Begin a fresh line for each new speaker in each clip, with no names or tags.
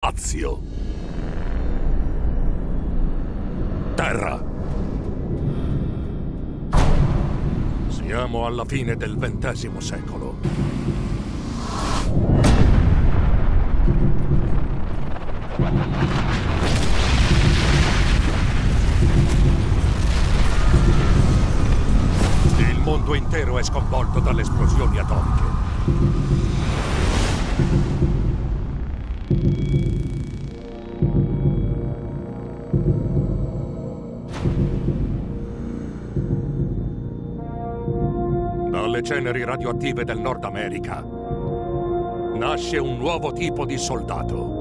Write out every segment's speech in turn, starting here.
spazio. Terra. Siamo alla fine del XX secolo. Il mondo intero è sconvolto dalle esplosioni atomiche. Dalle ceneri radioattive del Nord America nasce un nuovo tipo di soldato.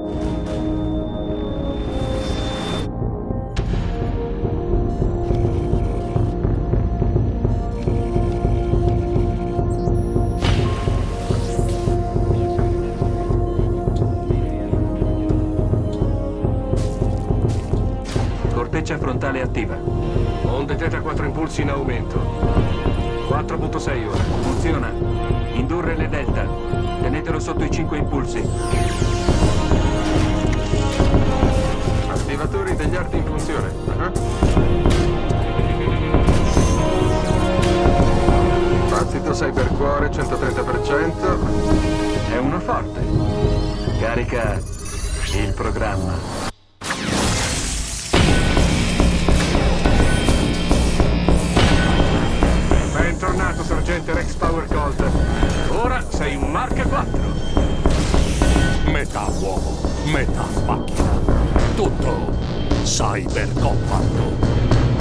Corteccia frontale attiva.
Onde teta 4 impulsi in aumento. 4.6 ora.
Funziona. Indurre le delta. Tenetelo sotto i 5 impulsi.
Attivatori degli arti in funzione. Battito cybercuore 130%.
È uno forte. Carica il programma.
Bentornato, sergente Rex Power Colt. Ora sei un Mark 4.
Metà uomo, metà macchina. Tutto cybercomando.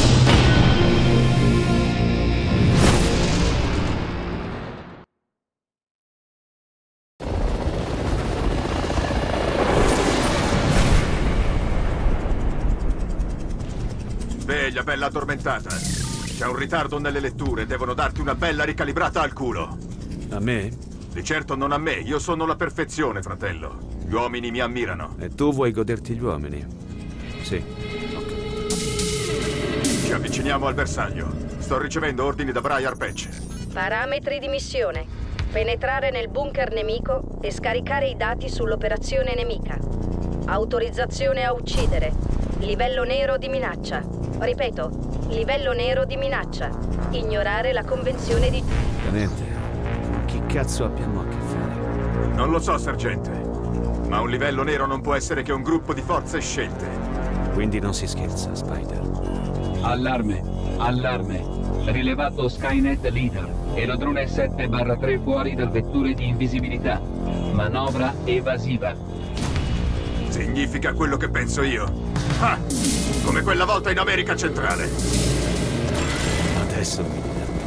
Sveglia, bella addormentata. C'è un ritardo nelle letture, devono darti una bella ricalibrata al culo.
A me?
Di certo non a me, io sono la perfezione, fratello. Gli uomini mi ammirano.
E tu vuoi goderti gli uomini? Sì, ho capito.
Ci avviciniamo al bersaglio. Sto ricevendo ordini da Briar Patch.
Parametri di missione. Penetrare nel bunker nemico e scaricare i dati sull'operazione nemica. Autorizzazione a uccidere. Livello nero di minaccia. Ripeto, livello nero di minaccia. Ignorare la convenzione di...
Tenente, con chi cazzo abbiamo a che fare?
Non lo so, sergente. Ma un livello nero non può essere che un gruppo di forze scelte.
Quindi non si scherza, Spider.
Allarme, allarme. Rilevato Skynet Leader. Aerodrone 7/3 fuori dal vettore di invisibilità. Manovra evasiva.
Significa quello che penso io. Ah! Come quella volta in America centrale.
Adesso mi diverto.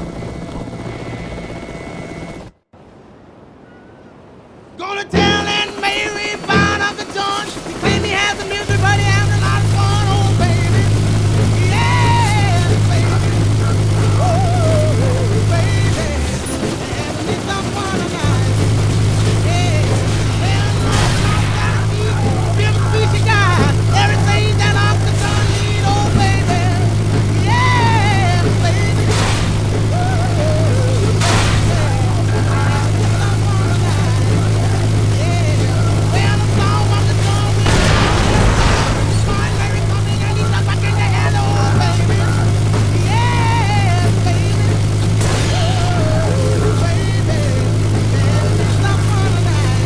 Gonna tell Aunt Mary about Uncle John. He claimed he has the music, but he has a lot of fun, oh baby. Yeah, baby. Ooh, baby. Having me some fun tonight. Yeah. Well, I've gotta be real sweet guy. Everything that Uncle John need, oh baby. Yeah, baby. Ooh, baby. Having me some fun tonight. Well, the song Uncle John will find Mary coming and he's up back in the head, oh baby. Yeah, baby. Ooh, baby. Having me some fun tonight.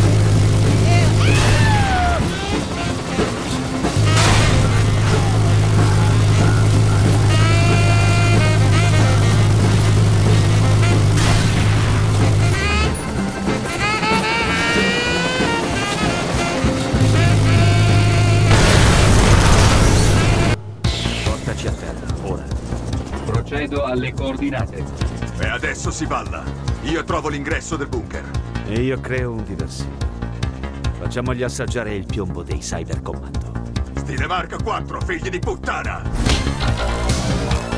Portaci a terra, ora.
Procedo alle coordinate.
E adesso si balla. Io trovo l'ingresso del bunker.
E io creo un diversivo. Facciamogli assaggiare il piombo dei cybercommando.
Stile Mark 4, figli di puttana!